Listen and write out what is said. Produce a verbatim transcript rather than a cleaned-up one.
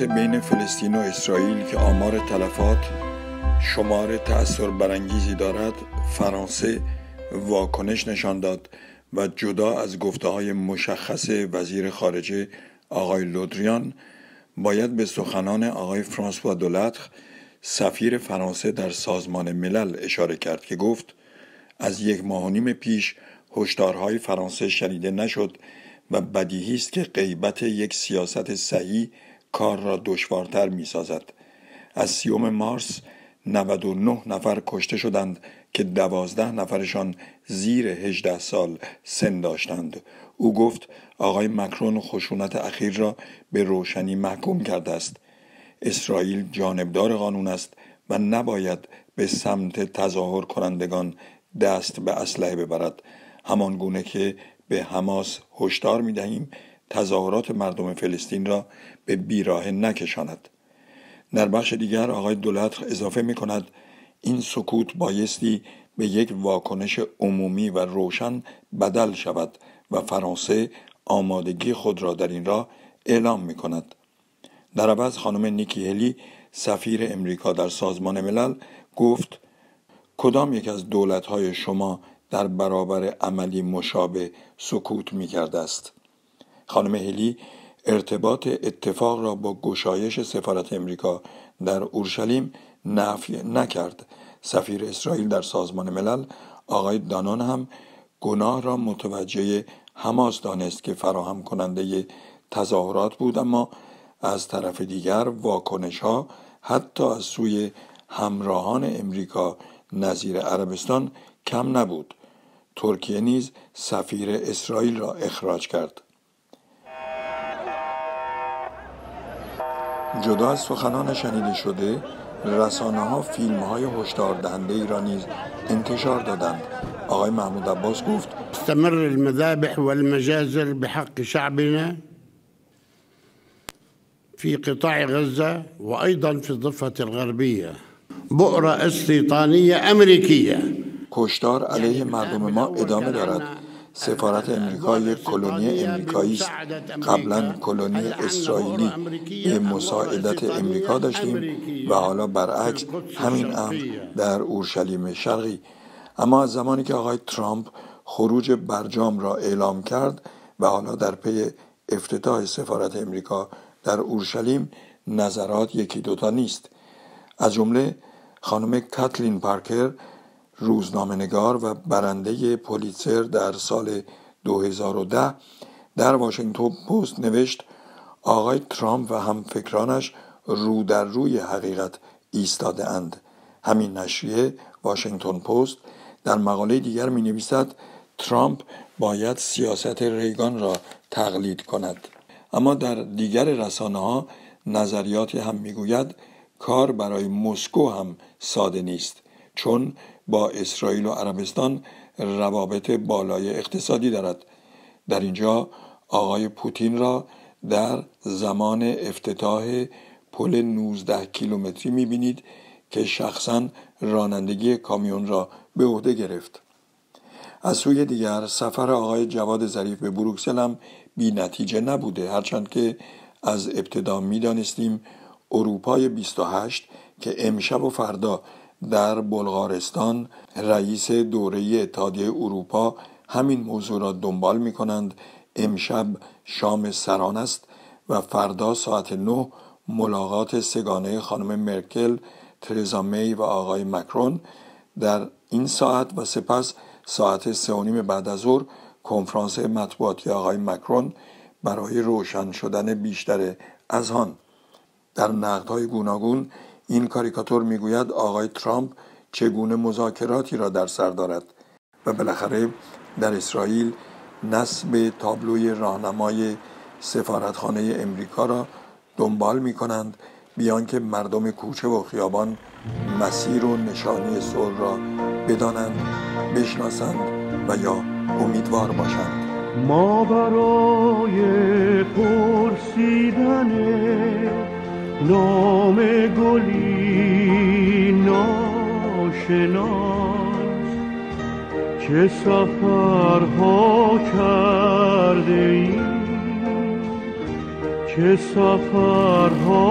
حادثه بین فلسطین و اسرائیل که آمار تلفات شمار تأثیر برانگیزی دارد، فرانسه واکنش نشان داد و جدا از گفته‌های مشخص وزیر خارجه آقای لودریان باید به سخنان آقای فرانسوا دولاتر سفیر فرانسه در سازمان ملل اشاره کرد که گفت از یک ماه و نیم پیش هشدارهای فرانسه شنیده نشد و بدیهی است که غیبت یک سیاست صحیح کار را دشوارتر می سازد. از سیوم مارس نود و نه نفر کشته شدند که دوازده نفرشان زیر هجده سال سن داشتند. او گفت آقای مکرون خشونت اخیر را به روشنی محکوم کرده است. اسرائیل جانبدار قانون است و نباید به سمت تظاهر کنندگان دست به اسلحه ببرد، همان گونه که به حماس هشدار می دهیم تظاهرات مردم فلسطین را به بیراهه نکشاند. در بخش دیگر آقای دولاتر اضافه می کند این سکوت بایستی به یک واکنش عمومی و روشن بدل شود و فرانسه آمادگی خود را در این راه اعلام می کند. در عوض خانم نیکی هلی سفیر امریکا در سازمان ملل گفت کدام یک از دولت‌های شما در برابر عملی مشابه سکوت می کرده است؟ خانم هلی ارتباط اتفاق را با گشایش سفارت امریکا در اورشلیم نفی نکرد. سفیر اسرائیل در سازمان ملل آقای دانون هم گناه را متوجه حماس دانست که فراهم کننده تظاهرات بود، اما از طرف دیگر واکنش ها حتی از سوی همراهان امریکا نظیر عربستان کم نبود. ترکیه نیز سفیر اسرائیل را اخراج کرد. جدا از سخنان شنیده شده، رسانه ها فیلم های هشدار دهنده ای را نیز انتشار دادند. آقای محمود عباس گفت استمر المذابح والمجازر بحق شعبنا في قطاع غزة وأيضا في الضفة الغربية بؤرة استيطانية أمريكية. کشتار علیه مردم ما ادامه دارد. سفارت امریکا یک کلونی امریکایی است. قبلا کلونی اسرائیلی به مساعدت امریکا داشتیم و حالا برعکس همین امر در اورشلیم شرقی. اما از زمانی که آقای ترامپ خروج برجام را اعلام کرد و حالا در پی افتتاح سفارت امریکا در اورشلیم نظرات یکی دوتا نیست. از جمله خانم کاتلین پارکر، روزنامه‌نگار و برنده پولیتزر در سال دو هزار و ده، در واشنگتن پست نوشت آقای ترامپ و همفکرانش رو در روی حقیقت ایستاده اند. همین نشریه واشنگتن پست در مقاله دیگر می نویسد ترامپ باید سیاست ریگان را تقلید کند. اما در دیگر رسانه ها نظریاتی هم می گوید کار برای مسکو هم ساده نیست، چون با اسرائیل و عربستان روابط بالای اقتصادی دارد. در اینجا آقای پوتین را در زمان افتتاح پل نوزده کیلومتری می‌بینید که شخصاً رانندگی کامیون را به عهده گرفت. از سوی دیگر سفر آقای جواد ظریف به بروکسل هم بی نتیجه نبوده، هرچند که از ابتدا می‌دانستیم اروپای بیست و هشت که امشب و فردا در بلغارستان رئیس دوره اتحادیه اروپا همین موضوع را دنبال می کنند. امشب شام سران است و فردا ساعت نه ملاقات سگانه خانم مرکل، ترزا می و آقای مکرون. در این ساعت و سپس ساعت سه و نیم بعد از ظهر کنفرانس مطبوعاتی آقای مکرون برای روشن شدن بیشتر اذهان. در نقدهای گوناگون این کاریکاتور میگوید آقای ترامپ چگونه مذاکراتی را در سر دارد و بالاخره در اسرائیل نصب تابلوی راهنمای سفارتخانه امریکا را دنبال می کنند، بیان که مردم کوچه و خیابان مسیر و نشانی صلح را بدانند، بشناسند و یا امیدوار باشند. ما برای پرسیدن نام گلی ناشناس چه سفرها کرده ایم، چه سفرها